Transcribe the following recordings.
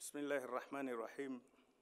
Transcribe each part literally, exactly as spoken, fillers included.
بسم الله الرحمن الرحيم.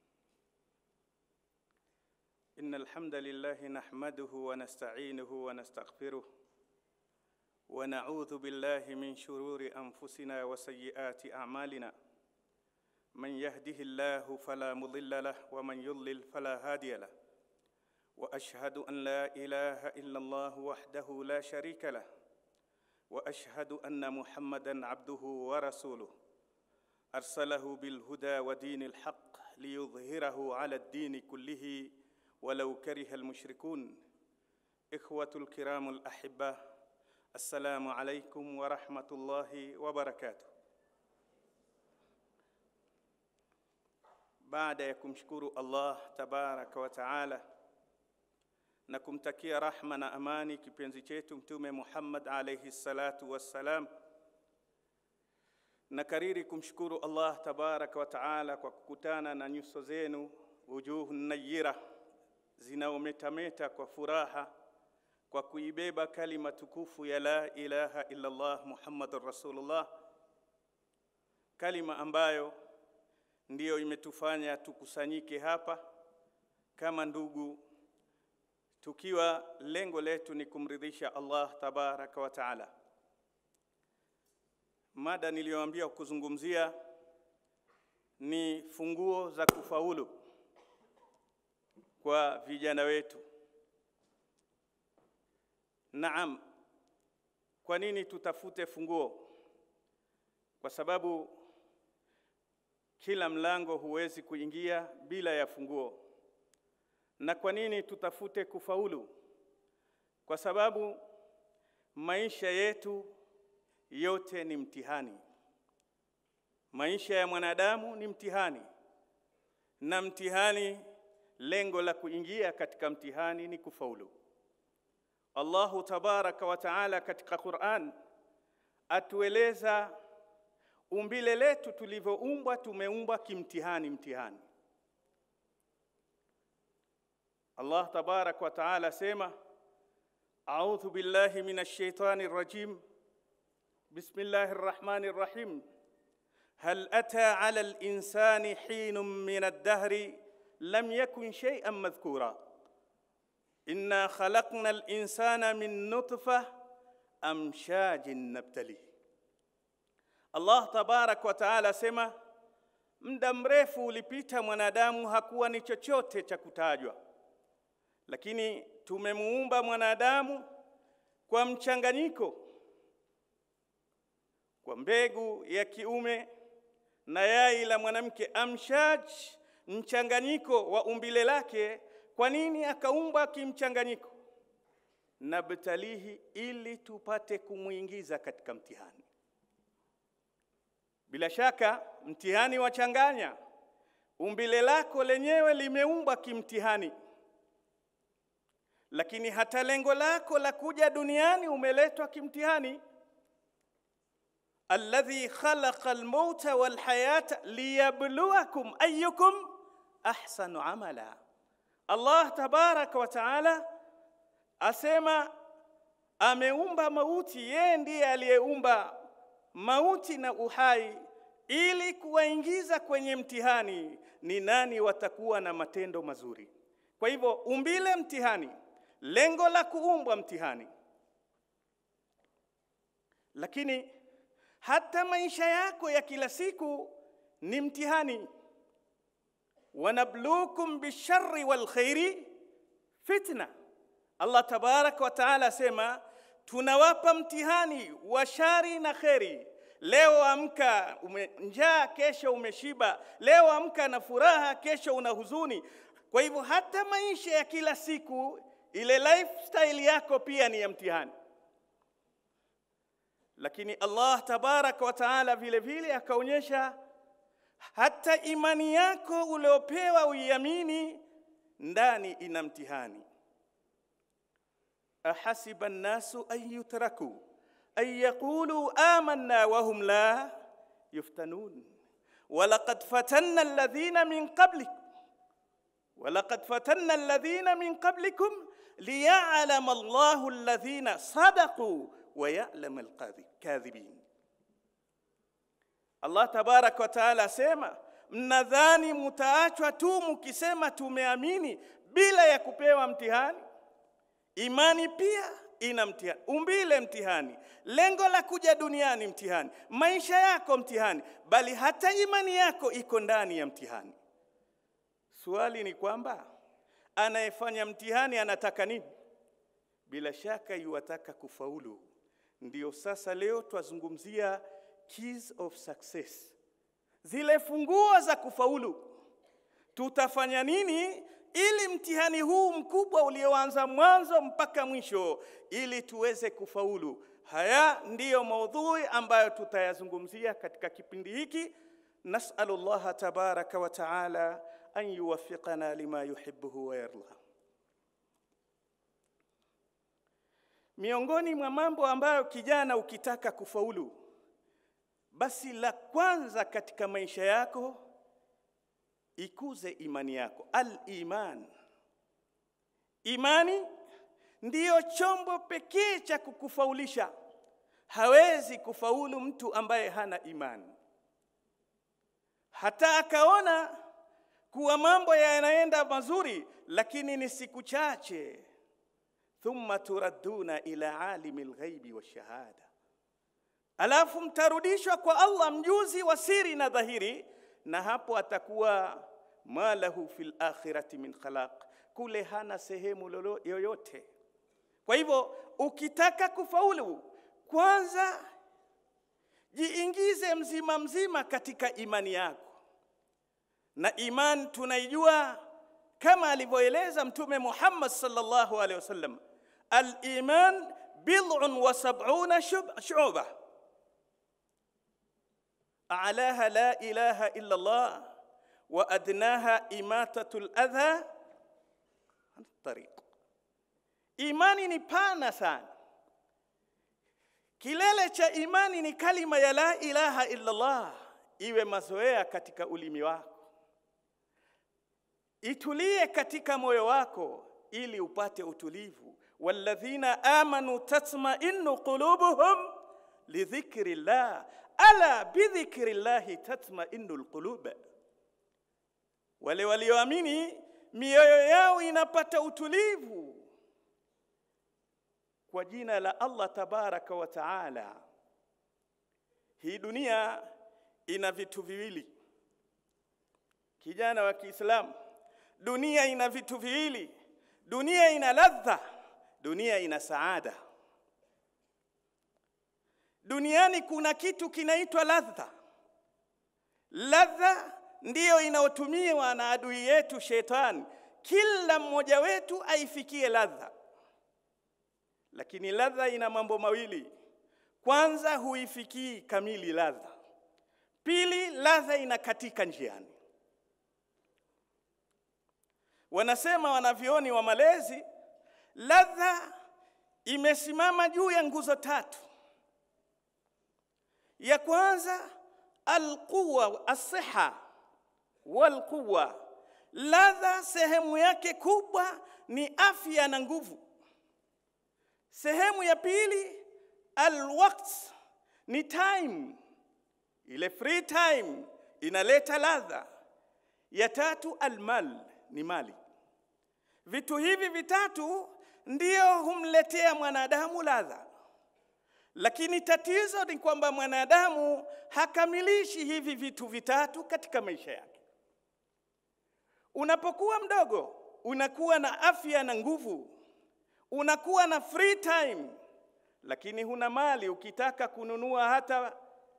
إن الحمد لله نحمده ونستعينه ونستغفره ونعوذ بالله من شرور أنفسنا وسيئات أعمالنا. من يهده الله فلا مضل له ومن يضلل فلا هادي له. وأشهد أن لا إله إلا الله وحده لا شريك له. وأشهد أن محمدًا عبده ورسوله أرسله بالهدى ودين الحق ليظهره على الدين كله ولو كره المشركون. إخوة الكرام الأحبة، السلام عليكم ورحمة الله وبركاته. Baada ya kumshukuru Allah tabaraka wa taala na kumtakia rahma na amani kipenzi chetu Mtume Muhammad alayhi salatu wassalam, na kariri kumshukuru Allah tabaraka wa taala kwa kukutana na nyuso zenu wujuhun nayira, zinaometameta kwa furaha kwa kuibeba kalima tukufu ya la ilaha illa Allah Muhammadur Rasulullah, kalima ambayo ndiyo imetufanya tukusanyike hapa kama ndugu, tukiwa lengo letu ni kumridhisha Allah tabaraka wa taala. Mada niliyoambia kuzungumzia ni funguo za kufaulu kwa vijana wetu. Naam, kwa nini tutafute funguo? Kwa sababu kila mlango huwezi kuingia bila ya funguo. Na kwa nini tutafute kufaulu? Kwa sababu maisha yetu yote ni mtihani. Maisha ya mwanadamu ni mtihani. Na mtihani, lengo la kuingia katika mtihani ni kufaulu. Allahu tabaraka wa taala katika Qur'an atueleza umbile letu tulivyoumbwa, tumeumbwa kimtihani mtihani. Allah tabaraka wa taala sema, a'udhu billahi minash shaitani rajim. Bismillahir rahmanir rahim. Hal ata 'ala al-insani hinun min ad-dahri lam yakun shay'an madhkura. Inna khalaqna al-insana min nutfah amshajin nabtali. Allah tabarak wa taala sema, muda mrefu ulipita mwanadamu hakuwa ni chochote cha kutajwa, lakini tumemuumba mwanadamu kwa mchanganyiko, kwa mbegu ya kiume na yai la mwanamke, amshaj, mchanganyiko wa umbile lake. Kwa nini akaumba kimchanganyiko? Nabtalihi, ili tupate kumuingiza katika mtihani. Bila shaka mtihani wachanganya. Umbile lako lenyewe limeumba kimtihani, lakini hata lengo lako la kuja duniani umeletwa kimtihani. Alladhi khalaqa al-mauta wal hayata liyabluwakum ayyukum ahsanu amala. Allah tabaraka wa taala asema ameumba mauti, yeye ndiye aliyeumba mauti na uhai ili kuwaingiza kwenye mtihani ni nani watakuwa na matendo mazuri. Kwa hivyo umbile mtihani, lengo la kuumbwa mtihani. Lakini hata maisha yako ya kila siku ni mtihani. Wanabluukum bisharri wal khairi fitna. Allah tabaraka wa taala sema tunawapa mtihani wa shari na khairi. Leo amka njaa, kesho umeshiba. Leo amka na furaha, kesho una huzuni. Kwa hivyo hata maisha ya kila siku, ile lifestyle yako pia ni ya mtihani. Lakini Allah tabaraka wa taala vile vile akaonyesha hata imani yako uliopewa uiamini ndani ina mtihani. Ahasiba an-nasu an yutraku ay yaqulu amanna wa hum la yuftanun. Walaqad fatanna alladhina min qablikum walaqad fatanna alladhina min qablikum liya'lama Allahu alladhina sadaqu wa ya'lama al-kadhibin. Allah tabarak wa taala asema mnadhani mtaachwa tu mkisema tumeamini bila ya kupewa mtihani? Imani pia ina mtihani, umbile mtihani, lengo la kuja duniani mtihani, maisha yako mtihani, bali hata imani yako iko ndani ya mtihani. Swali ni kwamba anayefanya mtihani anataka nini? Bila shaka yuataka kufaulu. Ndio sasa leo twazungumzia keys of success, zile funguo za kufaulu. Tutafanya nini ili mtihani huu mkubwa ulioanza mwanzo mpaka mwisho ili tuweze kufaulu? Haya ndiyo maudhui ambayo tutayazungumzia katika kipindi hiki. Nas'alullaha tabaraka wa taala an yuwaffiqana lima yuhibbuhu wa yarda. Miongoni mwa mambo ambayo kijana ukitaka kufaulu, basi la kwanza katika maisha yako, ikuze imani yako. Al-iman, imani ndiyo chombo pekee cha kukufaulisha. Hawezi kufaulu mtu ambaye hana imani. Hata akaona kuwa mambo yanaenda mazuri, lakini ni siku chache, thumma turadduna ila alimil ghaibi wa shahada, alafu mtarudishwa kwa Allah mjuzi wa siri na dhahiri, na hapo atakuwa malahu fil akhirati min khalaq, kule hana sehemu yoyote. Kwa hivyo ukitaka kufaulu, kwanza jiingize mzima mzima katika imani yako. Na iman tunaijua kama alivyoeleza Mtume Muhammad sallallahu alaihi wasallam, al-iman bid'un wa sab'una shu'ba, a'laha la ilaha illa Allah wa adnaha imatatul adha an tariq. Imani ni pana sana. Kilele cha imani ni kalima ya la ilaha illa Allah, iwe mazoea katika ulimi wako, itulie katika moyo wako ili upate utulivu. Walladhina amanu tatma'innu qulubuhum lidhikrillah, ala bidhikrillahi tatma'innul qulub. Wale walioamini mioyo yao inapata utulivu kwa jina la Allah tabaraka wa taala. Hii dunia ina vitu viwili. Kijana wa Kiislamu, dunia ina vitu viwili. Dunia ina ladha, dunia ina saada. Duniani kuna kitu kinaitwa ladha. Ladha ndiyo inayotumiwa na adui yetu shetani, kila mmoja wetu aifikie ladha. Lakini ladha ina mambo mawili. Kwanza, huifikii kamili ladha. Pili, ladha inakatika njiani. Wanasema wanavyoni wa malezi, ladha imesimama juu ya nguzo tatu. Ya kwanza, al-quwa, as-siha wal-quwa. Ladha sehemu yake kubwa ni afya na nguvu. Sehemu ya pili, al-waqt, ni time, ile free time inaleta ladha. Ya tatu, al-mal, ni mali. Vitu hivi vitatu ndio humletea mwanadamu ladha. Lakini tatizo ni kwamba mwanadamu hakamilishi hivi vitu vitatu katika maisha yake. Unapokuwa mdogo, unakuwa na afya na nguvu, unakuwa na free time, lakini huna mali. Ukitaka kununua hata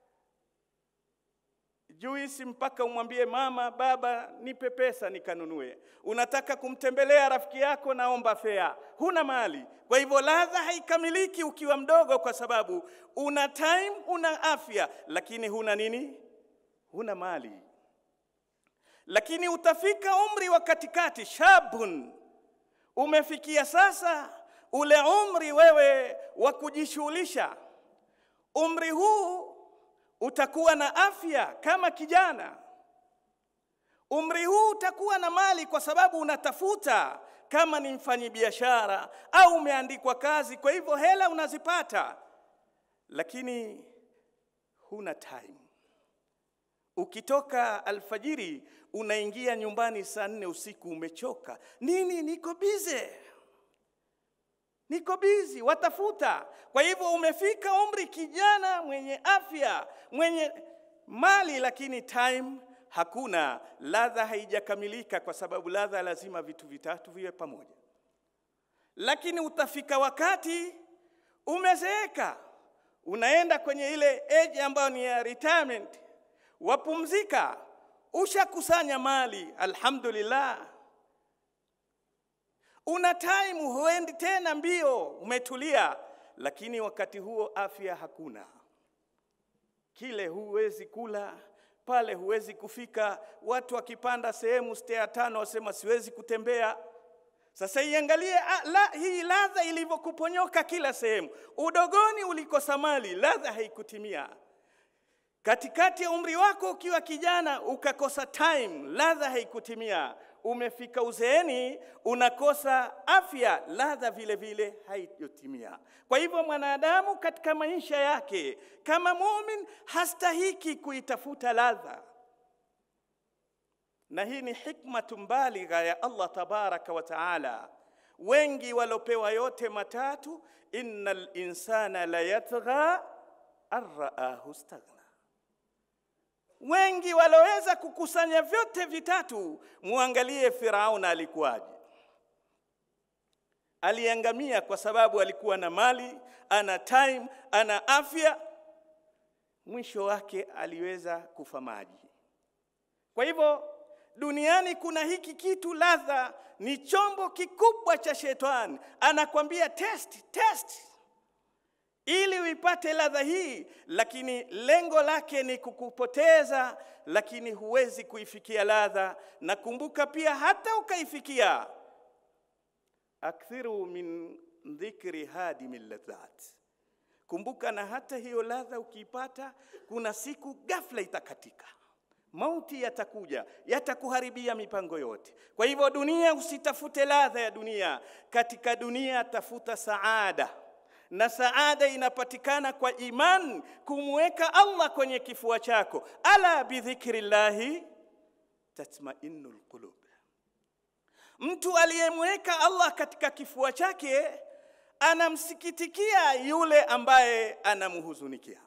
juisi mpaka umwambie mama, baba nipe pesa nikanunue. Unataka kumtembelea rafiki yako, naomba fea, huna mali. Kwa hivyo ladha haikamiliki ukiwa mdogo, kwa sababu una time, una afya, lakini huna nini? Huna mali. Lakini utafika umri wa katikati, shabun, umefikia sasa ule umri wewe wa kujishughulisha. Umri huu utakuwa na afya kama kijana. Umri huu utakuwa na mali kwa sababu unatafuta, kama ni mfanyabiashara au umeandikwa kazi, kwa hivyo hela unazipata. Lakini huna time. Ukitoka alfajiri unaingia nyumbani saa nne usiku umechoka. Nini? Niko busy. Niko busy, watafuta. Kwa hivyo umefika umri kijana mwenye afya, mwenye mali, lakini time hakuna. Ladha haijakamilika, kwa sababu ladha lazima vitu vitatu viwe pamoja. Lakini utafika wakati umezeeka, unaenda kwenye ile age ambayo ni ya retirement, wapumzika, ushakusanya mali, alhamdulillah. Una time, huendi tena mbio, umetulia, lakini wakati huo afya hakuna. Kile huwezi kula, pale huwezi kufika. Watu wakipanda sehemu stea tano wasema siwezi kutembea. Sasa iangalie la, hii ladha ilivyokuponyoka kila sehemu. Udogoni ulikosa mali, ladha haikutimia. Katikati ya umri wako ukiwa kijana ukakosa time, ladha haikutimia. Umefika uzeeni unakosa afya, ladha vile vile haikutimia. Kwa hivyo mwanadamu katika maisha yake kama muumini hastahiki kuitafuta ladha. Na hii ni hikmatu baligha ya Allah tabaraka wa taala. Wengi walopewa yote matatu, innal insana la yatgha arraahu istaghna. Wengi waloweza kukusanya vyote vitatu. Muangalie Firauna alikuwaje. Aliangamia kwa sababu alikuwa na mali, ana time, ana afya. Mwisho wake aliweza kufa maji. Kwa hivyo duniani kuna hiki kitu ladha, ni chombo kikubwa cha shetani. Anakwambia test, test, ili uipate ladha hii, lakini lengo lake ni kukupoteza, lakini huwezi kuifikia ladha. Na kumbuka pia hata ukaifikia, akthiru min dhikri hadimil ladhat. Kumbuka na hata hiyo ladha ukiipata, kuna siku ghafla itakatika. Mauti yatakuja, yatakuharibia mipango yote. Kwa hivyo dunia, usitafute ladha ya dunia. Katika dunia tafuta saada. Na saada inapatikana kwa iman, kumweka Allah kwenye kifua chako. Ala bidhikrillahi tatma'innul qulub. Mtu aliyemweka Allah katika kifua chake anamsikitikia yule ambaye anamhuzunikia.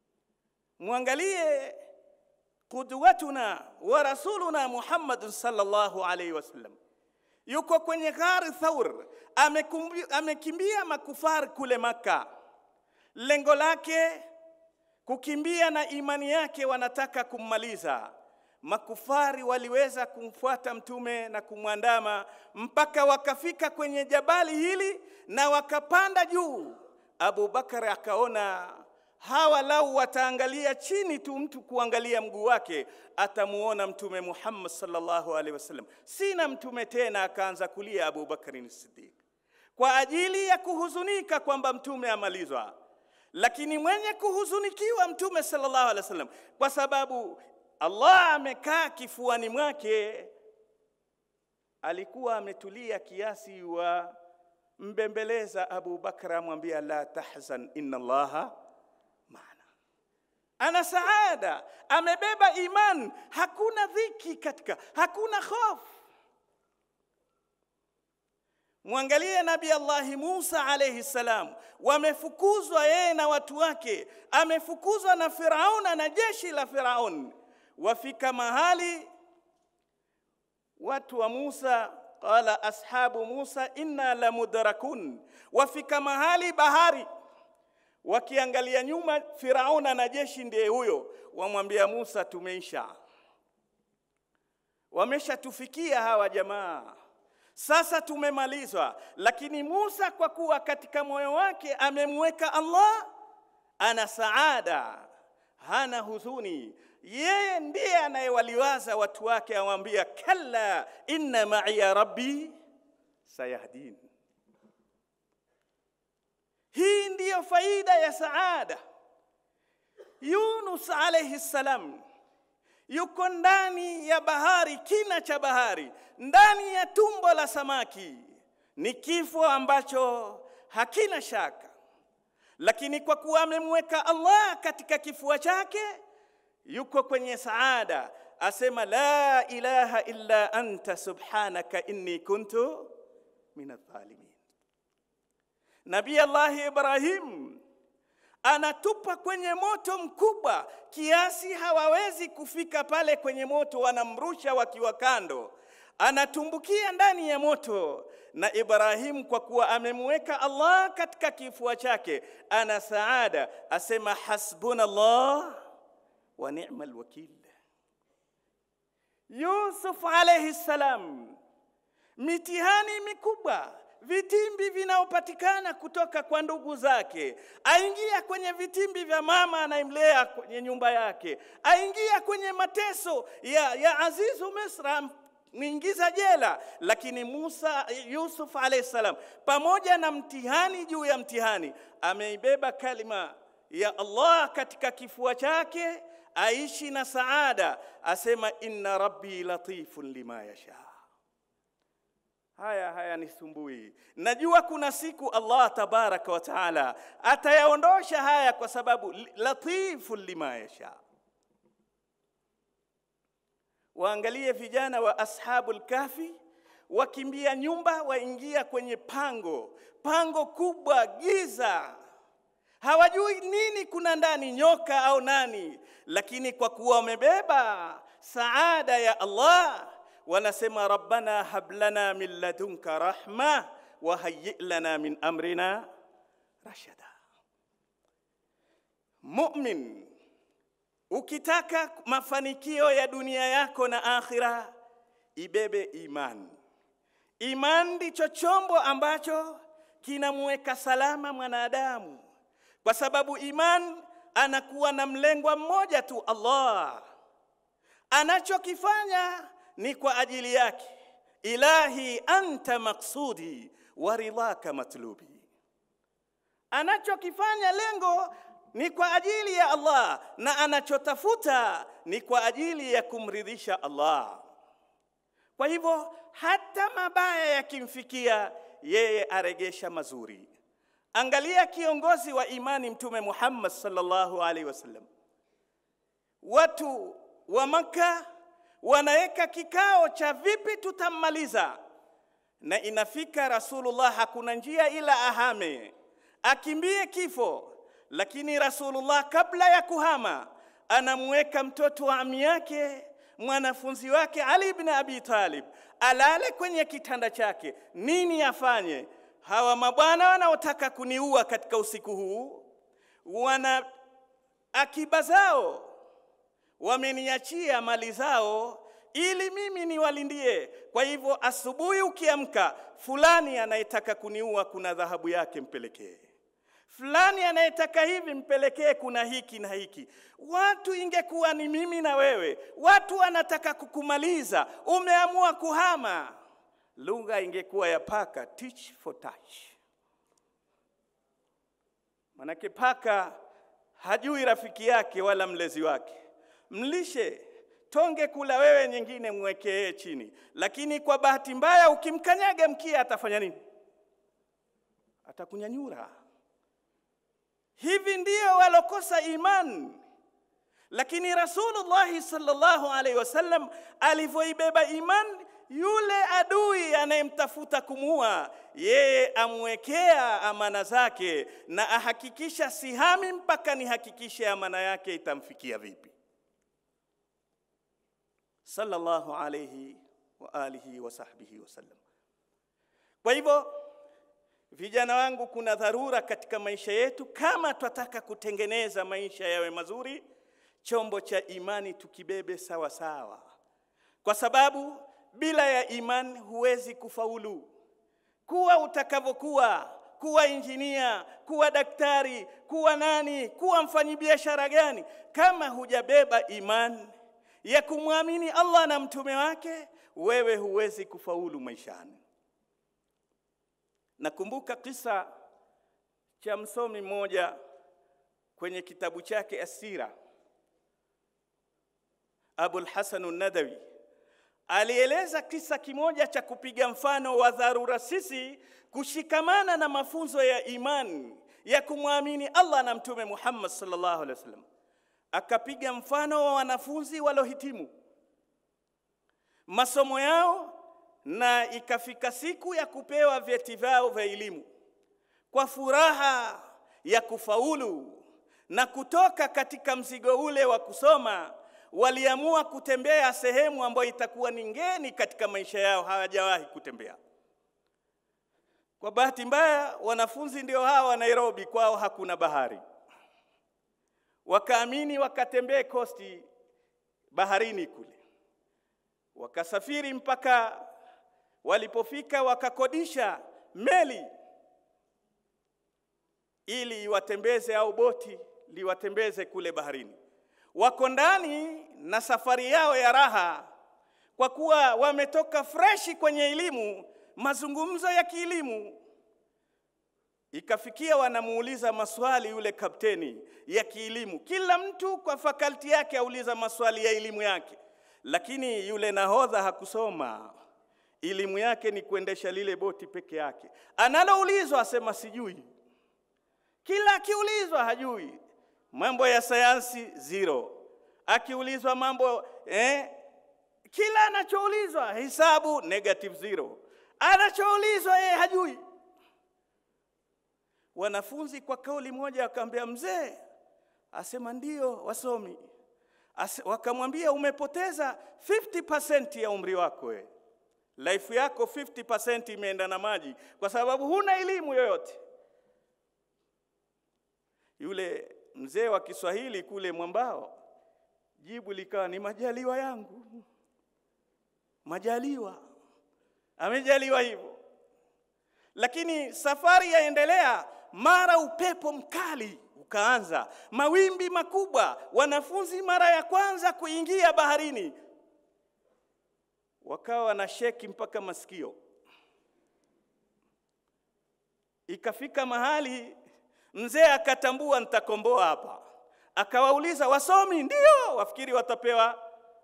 Muangalie qudwatuna wa rasuluna Muhammad sallallahu alayhi wasallam. Yuko kwenye ghari Thawr, amekimbia makufar kule Maka. Lengo lake kukimbia na imani yake, wanataka kummaliza. Makufari waliweza kumfuata mtume na kumwandama mpaka wakafika kwenye jabali hili na wakapanda juu. Abu Bakar akaona hawa lau wataangalia chini tu, mtu kuangalia mguu wake atamuona mtume Muhammad sallallahu alaihi wasallam, sina mtume tena. Akaanza kulia Abu Bakar as-Siddiq kwa ajili ya kuhuzunika kwamba mtume amalizwa. Lakini mwenye kuhuzunikiwa mtume sallallahu alaihi wasallam, kwa sababu Allah amekaa kifuani mwake, alikuwa ametulia kiasi wa mbembeleza Abu Bakar, amwambia la tahzan inna Allaha maana. Ana saada, amebeba iman, hakuna dhiki katika, hakuna hofu. Muangalie Nabii Allah Musa alayhi salam, wamefukuzwa yeye na watu wake, amefukuzwa na Firauna na jeshi la Firaun. Wafika mahali watu wa Musa, qala ashabu Musa inna lamudrakun. Wafika mahali bahari, wakiangalia nyuma Firauna na jeshi ndiye huyo, wamwambia Musa tumeisha, wameshatufikia hawa jamaa, sasa tumemalizwa. Lakini Musa kwa kuwa katika moyo wake amemweka Allah, ana saada, hana huzuni. Yeye ndiye anayewaliwaza watu wake, awaambia kalla inna ma'iya rabbi sayahdin. Hii ndiyo faida ya saada. Yunus alayhi salam yuko ndani ya bahari, kina cha bahari, ndani ya tumbo la samaki. Ni kifo ambacho hakina shaka, lakini kwa kuwa amemweka Allah katika kifua chake, yuko kwenye saada, asema la ilaha illa anta subhanaka inni kuntu minadh-dhalimin. Nabii Allah Ibrahim anatupa kwenye moto mkubwa kiasi hawawezi kufika pale kwenye moto, wanamrusha wakiwa kando, anatumbukia ndani ya moto. Na Ibrahim kwa kuwa amemweka Allah katika kifua chake, ana saada, asema hasbunallah wa ni'mal wakil. Yusuf alayhi salam, mitihani mikubwa, vitimbi vinaopatikana kutoka kwa ndugu zake, aingia kwenye vitimbi vya mama anayemlea kwenye nyumba yake, aingia kwenye mateso ya, ya Azizu Misra, mwingiza jela. Lakini Musa Yusuf alayhi salam, pamoja na mtihani juu ya mtihani, ameibeba kalima ya Allah katika kifua chake, aishi na saada, asema inna rabbi latifun lima yasha. Haya haya nisumbui, najua kuna siku Allah tabaraka wa taala atayaondosha haya, kwa sababu latifun lima yasha. Waangalie vijana wa ashabul kahfi, wakimbia nyumba, waingia kwenye pango, pango kubwa, giza, hawajui nini kuna ndani, nyoka au nani, lakini kwa kuwa wamebeba saada ya Allah, wanasema rabbana hablana min ladunka rahma wa hayyi lana min amrina rashada. Mu'min, ukitaka mafanikio ya dunia yako na akhira, ibebe iman. Iman ndicho chombo ambacho kinamweka salama mwanadamu, kwa sababu iman anakuwa na mlengwa mmoja tu, Allah. Anachokifanya ni kwa ajili yake. Ilahi anta maqsudi wa ridhaka matlubi. Anachokifanya lengo ni kwa ajili ya Allah, na anachotafuta ni kwa ajili ya kumridhisha Allah. Kwa hivyo hata mabaya yakimfikia, yeye aregesha mazuri. Angalia kiongozi wa imani Mtume Muhammad sallallahu alaihi wasallam. Watu wa Makka wanaweka kikao cha vipi tutammaliza, na inafika Rasulullah hakuna njia ila ahame, akimbie kifo. Lakini Rasulullah kabla ya kuhama, anamweka mtoto wa ami yake, mwanafunzi wake Ali ibn Abi Talib, alale kwenye kitanda chake. Nini afanye? Hawa mabwana wanaotaka kuniua katika usiku huu, wana akiba zao, wameniachia mali zao ili mimi niwalindie. Kwa hivyo asubuhi ukiamka, fulani anayetaka kuniua kuna dhahabu yake mpelekee, fulani anayetaka hivi mpelekee, kuna hiki na hiki. Watu, ingekuwa ni mimi na wewe, watu wanataka kukumaliza, umeamua kuhama, lugha ingekuwa ya paka, teach for touch. Manake paka hajui rafiki yake wala mlezi wake. Mlishe tonge kula wewe, nyingine mwekee chini, lakini kwa bahati mbaya ukimkanyaga mkia atafanya nini? Atakunyanyura. Hivi ndio walokosa iman. Lakini Rasulullah sallallahu alaihi wasallam alivyoibeba iman, yule adui anayemtafuta kumuua, yeye amwekea amana zake na ahakikisha sihami mpaka nihakikishe amana yake itamfikia vipi. Sallallahu alayhi wa alihi wa sahbihi wasallam. Kwa hivyo vijana wangu, kuna dharura katika maisha yetu, kama tunataka kutengeneza maisha yawe mazuri, chombo cha imani tukibebe sawa sawa, kwa sababu bila ya iman huwezi kufaulu. Kuwa utakavyokuwa, kuwa injinia, kuwa daktari, kuwa nani, kuwa mfanyabiashara gani, kama hujabeba iman ya kumwamini Allah na mtume wake, wewe huwezi kufaulu maishani. Nakumbuka kisa cha msomi mmoja kwenye kitabu chake Asira, Abu al-Hassan an-Nadawi, alieleza kisa kimoja cha kupiga mfano wa dharura sisi kushikamana na mafunzo ya imani ya kumwamini Allah na mtume Muhammad sallallahu alaihi wasallam. akapiga mfano wa wanafunzi walohitimu masomo yao, na ikafika siku ya kupewa vyeti vyao vya elimu. Kwa furaha ya kufaulu na kutoka katika mzigo ule wa kusoma, waliamua kutembea sehemu ambayo itakuwa ni ngeni katika maisha yao, hawajawahi kutembea. Kwa bahati mbaya, wanafunzi ndio hawa Nairobi, kwao hakuna bahari. Wakaamini wakatembea kosti baharini kule. Wakasafiri mpaka walipofika wakakodisha meli ili iwatembeze, au boti liwatembeze kule baharini. Wako ndani na safari yao ya raha, kwa kuwa wametoka freshi kwenye elimu, mazungumzo ya kielimu. Ikafikia wanamuuliza maswali yule kapteni ya kielimu. Kila mtu kwa fakulti yake auliza maswali ya elimu yake, lakini yule nahodha hakusoma. Elimu yake ni kuendesha lile boti peke yake. Analoulizwa asema sijui. Kila akiulizwa hajui. Mambo ya sayansi zero. Akiulizwa mambo eh kila anachoulizwa hesabu negative zero. Anachoulizwa yeye hajui. Wanafunzi kwa kauli moja akamwambia mzee, asema ndio wasomi. Wakamwambia umepoteza fifty percent ya umri wako wewe. Life yako fifty percent imeenda na maji kwa sababu huna elimu yoyote. Yule mzee wa Kiswahili kule mwambao, jibu likawa ni majaliwa yangu. Majaliwa. Amejaliwa hivyo. Lakini safari yaendelea, mara upepo mkali ukaanza, mawimbi makubwa. Wanafunzi mara ya kwanza kuingia baharini wakawa na sheki mpaka masikio. Ikafika mahali mzee akatambua nitakomboa hapa. Akawauliza wasomi, ndio, wafikiri watapewa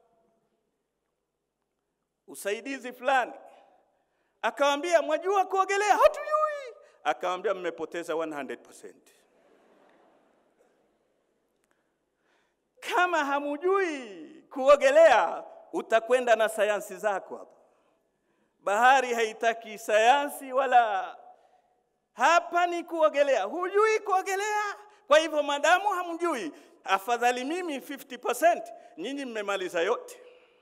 usaidizi fulani. Akawaambia mwajua kuogelea? Hatujui. Akawaambia mmepoteza one hundred percent. Kama hamujui kuogelea, utakwenda na sayansi zako hapa. Bahari haitaki sayansi wala, hapa ni kuogelea. Hujui kuogelea, kwa hivyo madamu hamjui, afadhali mimi fifty percent, nyinyi mmemaliza yote.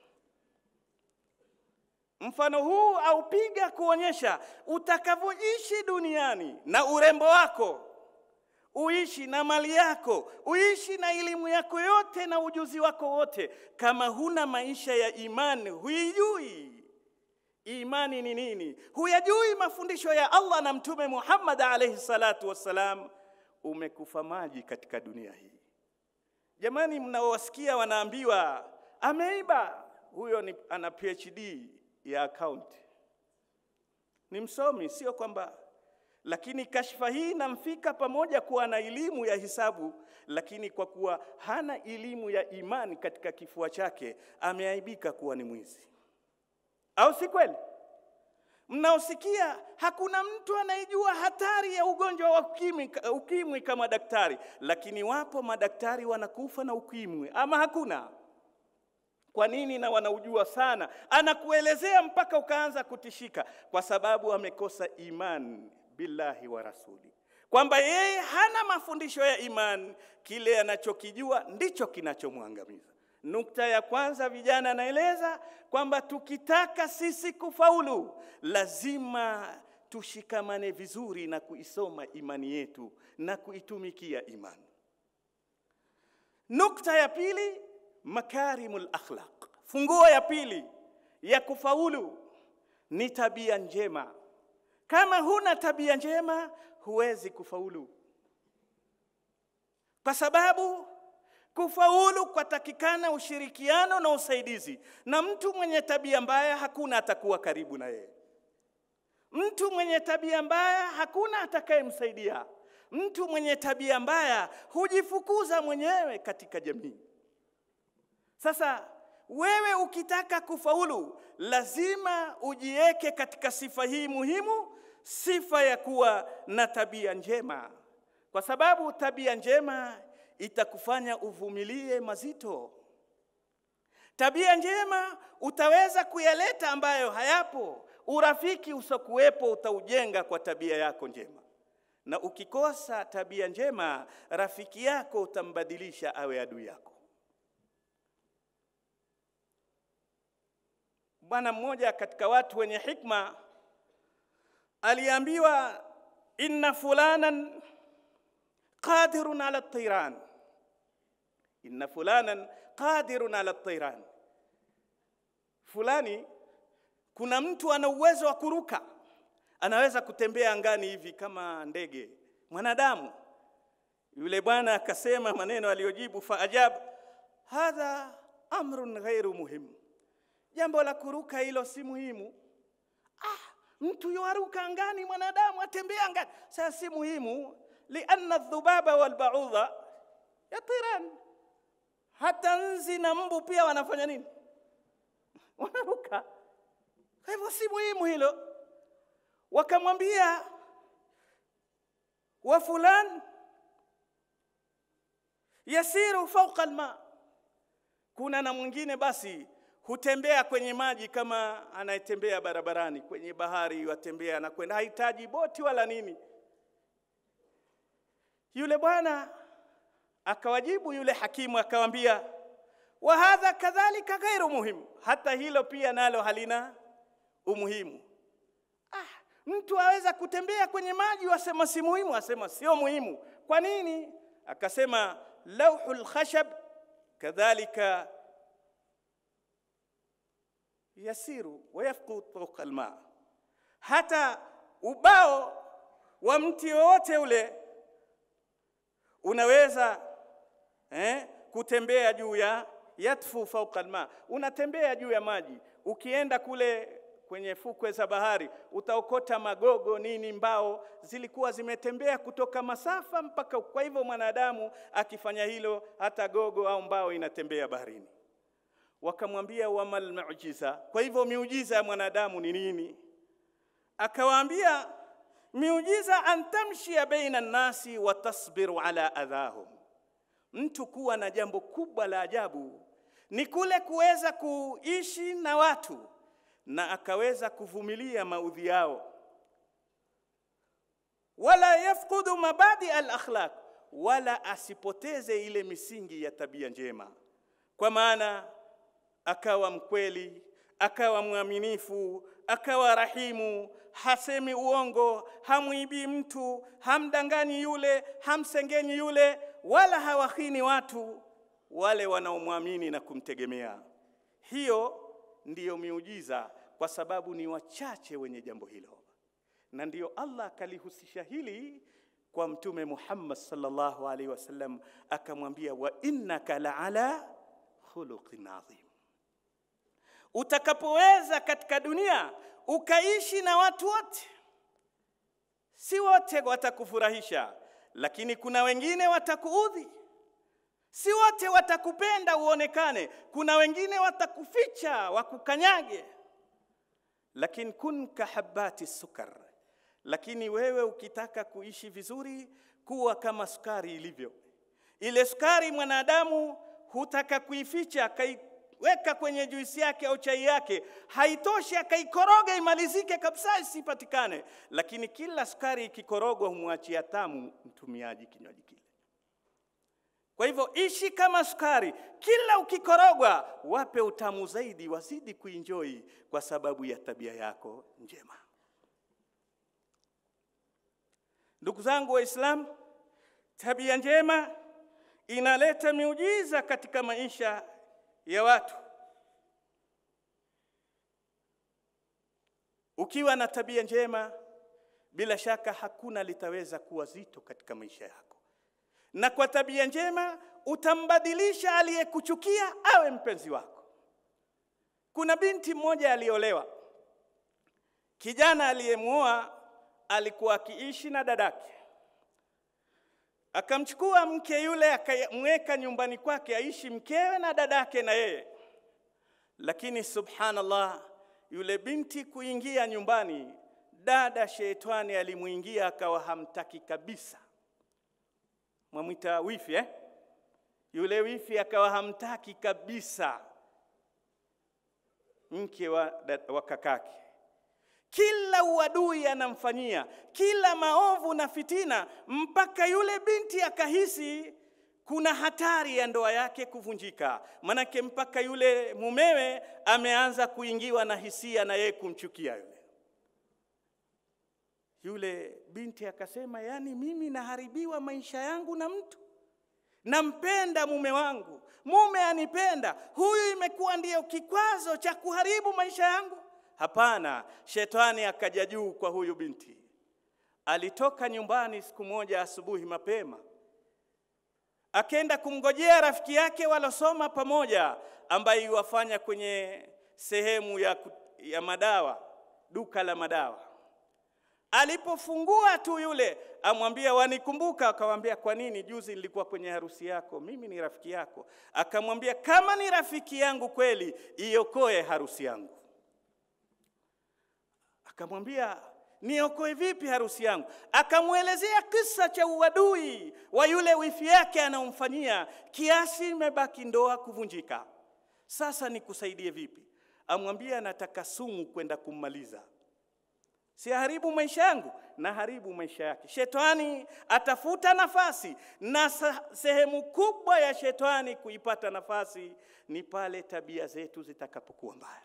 Mfano huu aupiga kuonyesha utakavyoishi duniani na urembo wako, uishi na mali yako, uishi na elimu yako yote na ujuzi wako wote, kama huna maisha ya imani, huijui imani ni nini, huyajui mafundisho ya Allah na Mtume Muhammad alayhi salatu wassalam, umekufa maji katika dunia hii. Jamani, mnaowasikia wanaambiwa ameiba, huyo ni ana P H D ya account, ni msomi, sio kwamba. Lakini kashfa hii namfika pamoja kuwa na elimu ya hisabu, lakini kwa kuwa hana elimu ya imani katika kifua chake, ameaibika kuwa ni mwizi. Au si kweli? Mnaosikia hakuna mtu anayejua hatari ya ugonjwa wa ukimwi, ukimwi kama daktari, lakini wapo madaktari wanakufa na ukimwi, ama hakuna? Kwa nini? Na wanaujua sana. Anakuelezea mpaka ukaanza kutishika, kwa sababu amekosa imani billahi wa rasuli, kwamba yeye hana mafundisho ya imani. Kile anachokijua ndicho kinachomwangamiza. Nukta ya kwanza, vijana naeleza kwamba tukitaka sisi kufaulu, lazima tushikamane vizuri na kuisoma imani yetu na kuitumikia imani. Nukta ya pili, makarimul akhlaq. Funguo ya pili ya kufaulu ni tabia njema. Kama huna tabia njema, huwezi kufaulu. Kwa sababu kufaulu kwatakikana ushirikiano na usaidizi. Na mtu mwenye tabia mbaya hakuna atakuwa karibu na yeye. Mtu mwenye tabia mbaya hakuna atakayemsaidia. Mtu mwenye tabia mbaya hujifukuza mwenyewe katika jamii. Sasa wewe ukitaka kufaulu, lazima ujiweke katika sifa hii muhimu, sifa ya kuwa na tabia njema. Kwa sababu tabia njema itakufanya uvumilie mazito. Tabia njema utaweza kuyaleta ambayo hayapo. Urafiki usokuwepo utaujenga kwa tabia yako njema. Na ukikosa tabia njema, rafiki yako utambadilisha awe adui yako. Bwana mmoja katika watu wenye hikma aliambiwa, inna fulanan qadirun ala at-tayran, inna fulanan qadirun ala at-tayran, fulani kuna mtu ana uwezo wa kuruka, anaweza kutembea angani hivi kama ndege mwanadamu. Yule bwana akasema maneno aliyojibu, fa ajab, hadha amrun ghairu muhim, jambo la kuruka hilo si muhimu. Ah, mtu yuaruka angani, mwanadamu atembea angani, sasa si muhimu. Lianna adh-dhubaba wal-ba'udha yatiran, hata nzi na mbu pia wanafanya nini? Wanaruka. Kwa hivyo si muhimu hilo. Wakamwambia, wa fulan yasiru fawqa al-ma, kuna na mwingine basi hutembea kwenye maji kama anayetembea barabarani, kwenye bahari watembea na kwenda, hahitaji boti wala nini. Yule bwana akawajibu yule hakimu akawaambia, wa hadha kadhalika ghairu muhim, hata hilo pia nalo halina umuhimu. Ah, mtu aweza kutembea kwenye maji wasema si muhimu, asema sio muhimu. Kwa nini? Akasema, lawhul khashab kadhalika yasiru wa yafqu fawqa alma, hata ubao wa mti wote ule unaweza eh, kutembea juu ya yatfu fawqa alma, unatembea juu ya maji. Ukienda kule kwenye fukwe za bahari utaokota magogo nini, mbao zilikuwa zimetembea kutoka masafa mpaka. Kwa hivyo mwanadamu akifanya hilo, hata gogo au mbao inatembea baharini. Wakamwambia, wamal muujiza, kwa hivyo miujiza ya mwanadamu ni nini? Akawaambia, miujiza antamshia baina nasi wa tasbiru ala adhahum, mtu kuwa na jambo kubwa la ajabu ni kule kuweza kuishi na watu na akaweza kuvumilia maudhi yao. Wala yafqudu mabadi al-akhlaq, wala asipoteze ile misingi ya tabia njema, kwa maana akawa mkweli, akawa mwaminifu, akawa rahimu, hasemi uongo, hamuibi mtu, hamdanganyi yule, hamsengenyi yule, wala hawahini watu wale wanaomwamini na kumtegemea. Hiyo ndiyo miujiza, kwa sababu ni wachache wenye jambo hilo. Na ndiyo Allah akalihusisha hili kwa Mtume Muhammad sallallahu alaihi wasallam, akamwambia, wa innaka la'ala khuluqin adhim. Utakapoweza katika dunia ukaishi na watu wote, si wote watakufurahisha, lakini kuna wengine watakuudhi. Si wote watakupenda uonekane, kuna wengine watakuficha wakukanyage. Lakini kun kahabati sukar, lakini wewe ukitaka kuishi vizuri, kuwa kama sukari ilivyo. Ile sukari mwanadamu hutaka kuificha, akaiweka kwenye juisi yake au chai yake, haitoshi akaikoroga imalizike kabisa isipatikane. Lakini kila sukari ikikorogwa humwachia tamu mtumiaji kinywaji kile. Kwa hivyo ishi kama sukari, kila ukikorogwa wape utamu zaidi, wazidi kuenjoy kwa sababu ya tabia yako njema. Ndugu zangu Waislamu, tabia njema inaleta miujiza katika maisha ya watu. Ukiwa na tabia njema, bila shaka hakuna litaweza kuwa zito katika maisha yako. Na kwa tabia njema utambadilisha aliyekuchukia awe mpenzi wako. Kuna binti mmoja aliolewa. Kijana aliyemuoa alikuwa akiishi na dadake. Akamchukua mke yule akamweka nyumbani kwake aishi mkewe na dadake na yeye. Lakini subhanallah, yule binti kuingia nyumbani, dada shetani alimuingia akawa hamtaki kabisa. Mwamwita wifi eh? Yule wifi akawa hamtaki kabisa mke wa, wa kakake. Kila uadui anamfanyia, kila maovu na fitina, mpaka yule binti akahisi kuna hatari ya ndoa yake kuvunjika. Manake mpaka yule mumewe ameanza kuingiwa na hisia na yeye kumchukia yule. Yule binti akasema, yani mimi naharibiwa maisha yangu na mtu? Nampenda mume wangu, mume anipenda, huyu imekuwa ndiyo kikwazo cha kuharibu maisha yangu? Hapana. Shetani akaja juu kwa huyu binti. Alitoka nyumbani siku moja asubuhi mapema, akaenda kumngojea rafiki yake walosoma pamoja, ambaye yuwafanya kwenye sehemu ya, ya madawa, duka la madawa. Alipofungua tu yule, amwambia, wanikumbuka? Akamwambia, kwa nini? Juzi nilikuwa kwenye harusi yako, mimi ni rafiki yako. Akamwambia, kama ni rafiki yangu kweli, iokoe harusi yangu. Akamwambia, niokoe vipi harusi yangu? Akamuelezea kisa cha uadui wa yule wifi yake anaomfanyia, kiasi imebaki ndoa kuvunjika. Sasa nikusaidie vipi? Amwambia, nataka sumu kwenda kummaliza. Si haribu maisha yangu, na haribu maisha yake. Shetani atafuta nafasi, na sehemu kubwa ya shetani kuipata nafasi ni pale tabia zetu zitakapokuwa mbaya.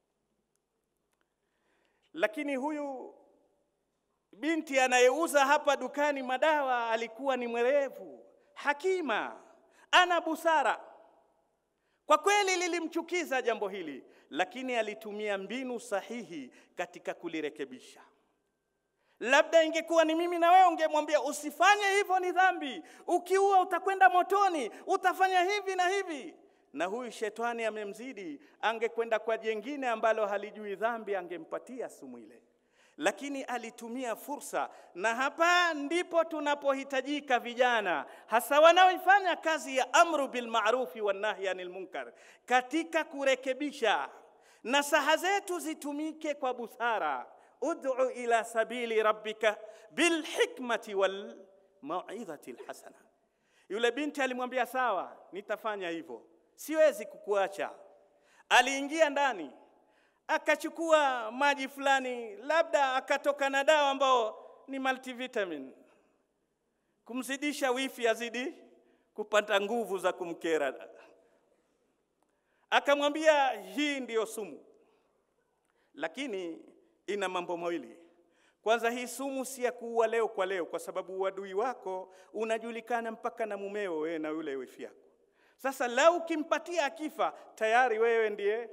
Lakini huyu binti anayeuza hapa dukani madawa alikuwa ni mwerevu, hakima, ana busara. Kwa kweli lilimchukiza jambo hili, lakini alitumia mbinu sahihi katika kulirekebisha. Labda ingekuwa ni mimi na wewe, ungemwambia, usifanye hivyo, ni dhambi, ukiua utakwenda motoni, utafanya hivi na hivi. Na huyu shetani amemzidi, angekwenda kwa jengine ambalo halijui dhambi, angempatia sumu ile. Lakini alitumia fursa, na hapa ndipo tunapohitajika vijana, hasa wanaoifanya kazi ya amru bil ma'rufi wan nahy anil munkar, katika kurekebisha. Nasaha zetu zitumike kwa busara. Ud'u ila sabili rabbika bil hikmati wal mau'izati al hasana. Yule binti alimwambia, sawa, nitafanya hivyo, siwezi kukuacha. Aliingia ndani, akachukua maji fulani, labda akatoka na dawa ambao ni multivitamin, kumzidisha wifi azidi kupata nguvu za kumkera. Akamwambia, hii ndiyo sumu, lakini ina mambo mawili. Kwanza, hii sumu si ya kuua leo kwa leo, kwa sababu uadui wako unajulikana mpaka na mumeo wewe na yule wifi yako. Sasa lau ukimpatia akifa, tayari wewe ndiye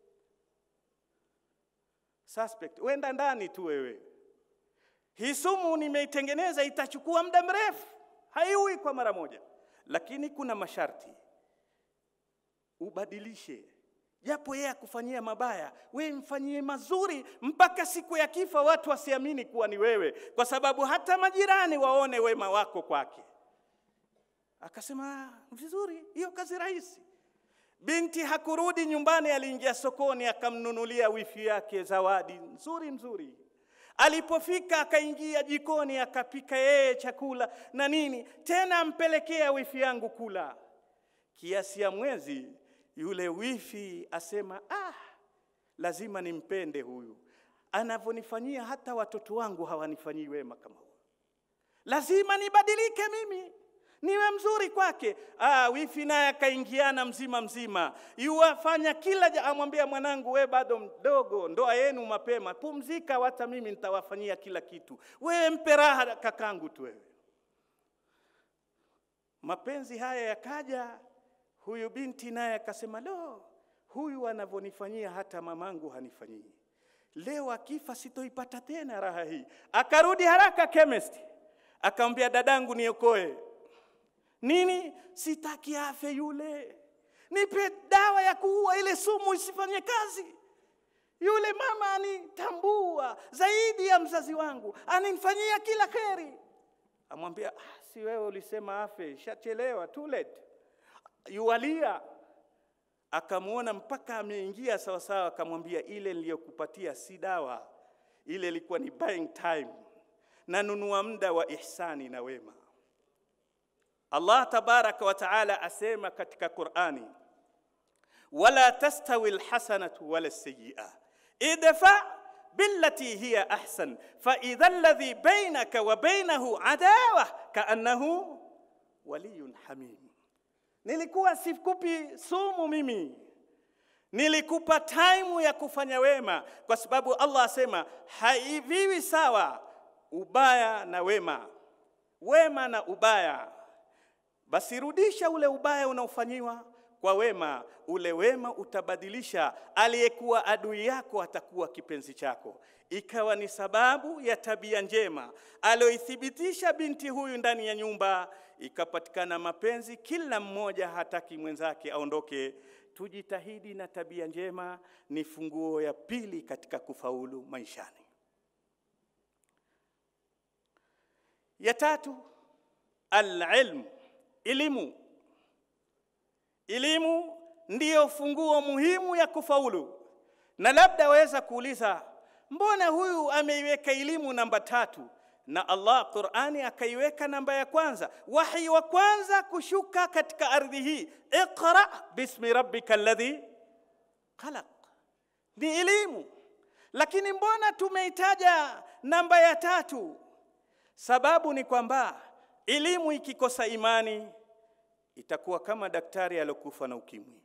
suspect, wenda ndani tu wewe. Hii sumu nimeitengeneza, itachukua muda mrefu, haiui kwa mara moja, lakini kuna masharti. Ubadilishe, japo yeye akufanyia mabaya, wewe mfanyie mazuri, mpaka siku ya kifa watu wasiamini kuwa ni wewe, kwa sababu hata majirani waone wema wako kwake. Akasema, vizuri, hiyo kazi rahisi. Binti hakurudi nyumbani, aliingia sokoni, akamnunulia wifi yake zawadi nzuri nzuri. Alipofika akaingia jikoni, akapika yeye chakula na nini, tena ampelekea wifi yangu kula. Kiasi ya mwezi, yule wifi asema, ah, lazima nimpende huyu, anavyonifanyia hata watoto wangu hawanifanyii wema kama huyu, lazima nibadilike mimi, niwe mzuri kwake. Ah, wifi naye akaingiana mzima mzima, yuwafanya kila, amwambia, mwanangu, we bado mdogo, ndoa yenu mapema, pumzika, hata mimi nitawafanyia kila kitu, wewe mpe raha kakangu tu wewe. Mapenzi haya yakaja, huyu binti naye akasema, lo, huyu anavyonifanyia hata mamangu hanifanyii, leo akifa sitoipata tena raha hii. Akarudi haraka chemist, akamwambia, dadangu, niokoe. Nini? Sitaki afe yule, nipe dawa ya kuua ile sumu isifanye kazi. Yule mama anitambua zaidi ya mzazi wangu, anifanyia kila kheri. Amwambia, ah, si wewe ulisema afe, shachelewa, too late. Yualia, akamuona mpaka ameingia sawa sawa, akamwambia, ile niliyokupatia si dawa, ile ilikuwa ni buying time, na nunua muda wa ihsani na wema. Allah tabaraka wa taala asema katika Qur'ani, wala tastawi alhasanatu wala sayyi'a idfa billati hiya ahsan fa idha alladhi bainaka wa bainahu adawa kaannahu waliyun hamim. Nilikuwa sikupi sumu mimi, nilikupa time ya kufanya wema, kwa sababu Allah asema haiviwi sawa ubaya na wema, wema na ubaya. Basi rudisha ule ubaya unaofanyiwa kwa wema, ule wema utabadilisha, aliyekuwa adui yako atakuwa kipenzi chako. Ikawa ni sababu ya tabia njema alioithibitisha binti huyu ndani ya nyumba, ikapatikana mapenzi, kila mmoja hataki mwenzake aondoke. Tujitahidi na tabia njema, ni funguo ya pili katika kufaulu maishani. Ya tatu, al-ilm, elimu. Elimu ndiyo funguo muhimu ya kufaulu. Na labda waweza kuuliza, mbona huyu ameiweka elimu namba tatu na Allah Qur'ani akaiweka namba ya kwanza? Wahi wa kwanza kushuka katika ardhi hii, iqra bismi rabbikal ladhi khalaq, ni elimu. Lakini mbona tumeitaja namba ya tatu? Sababu ni kwamba elimu ikikosa imani itakuwa kama daktari alokufa na ukimwi.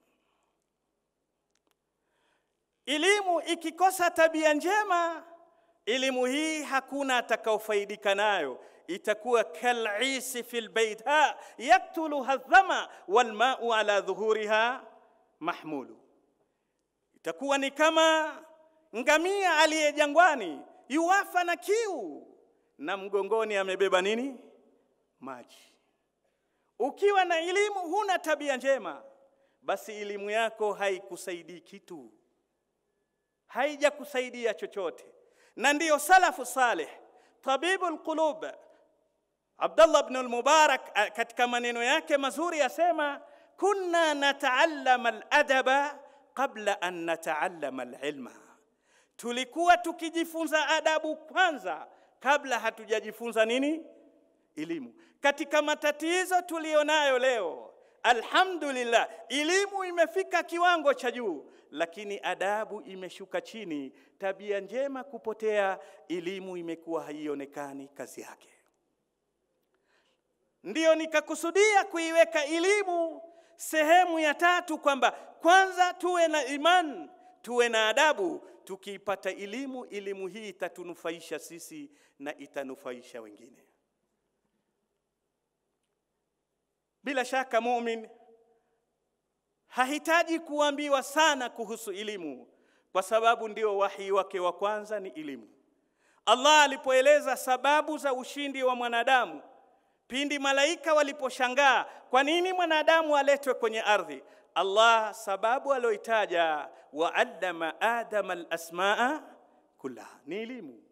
Elimu ikikosa tabia njema, elimu hii hakuna atakaofaidika nayo. Itakuwa kal'isi fil baytha yaktuluha dhama wal ma'u ala dhuhuriha mahmulu. Itakuwa ni kama ngamia aliye jangwani, yuwafa na kiu na mgongoni amebeba nini? Maji. Ukiwa na elimu huna tabia njema, basi elimu yako haikusaidii kitu, haijakusaidia chochote. Na ndiyo salafu salih, tabibul qulub Abdullah ibn al-Mubarak katika maneno yake mazuri yasema, kunna nata'allama al-adaba qabla an nata'allama al-ilma. Tulikuwa tukijifunza adabu kwanza kabla hatujajifunza nini? Elimu. Katika matatizo tulionayo leo, alhamdulillah, elimu imefika kiwango cha juu, lakini adabu imeshuka chini, tabia njema kupotea, elimu imekuwa haionekani kazi yake. Ndiyo nikakusudia kuiweka elimu sehemu ya tatu, kwamba kwanza tuwe na iman, tuwe na adabu. Tukiipata elimu, elimu hii itatunufaisha sisi na itanufaisha wengine. Bila shaka muumini hahitaji kuambiwa sana kuhusu elimu, kwa sababu ndio wahi wake wa kwanza ni elimu. Allah alipoeleza sababu za ushindi wa mwanadamu, pindi malaika waliposhangaa kwa nini mwanadamu aletwe kwenye ardhi, Allah sababu aloitaja, wa'allama adama al-asmaa kullaha, ni elimu.